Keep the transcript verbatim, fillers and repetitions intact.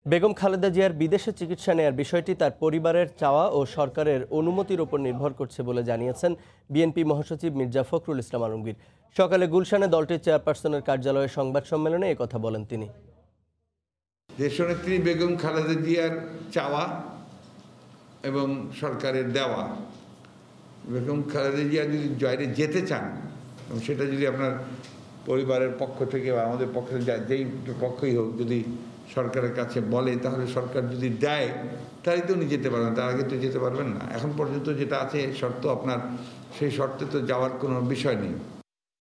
বেগম খালেদা জিয়ার বিদেশে চিকিৎসা নেয়ার বিষয়টি তার পরিবারের চাওয়া ও সরকারের অনুমতির উপর নির্ভর করছে বলে জানিয়েছেন বিএনপি মহাসচিব মির্জা ফখরুল ইসলাম আলমগীর। সকালে গুলশানে দলটির চেয়ারপারসনের কার্যালয়ে সংবাদ সম্মেলনে একথা বলেন তিনি। দেশনেত্রী বেগম খালেদা জিয়ার চাওয়া এবং সরকারের দেওয়া, বেগম খালেদা জিয়া যদি বাইরে যেতে চান এবং সেটা যদি আপনার পরিবারের পক্ষ থেকে বা আমাদের পক্ষ থেকে যেই পক্ষই হোক যদি সরকারের কাছে বলে, তাহলে সরকার যদি দেয় তাহলে তো উনি যেতে পারবেন, তার আগে তো যেতে পারবেন না। এখন পর্যন্ত যেটা আছে শর্ত আপনার, সেই শর্তে তো যাওয়ার কোনো বিষয় নেই।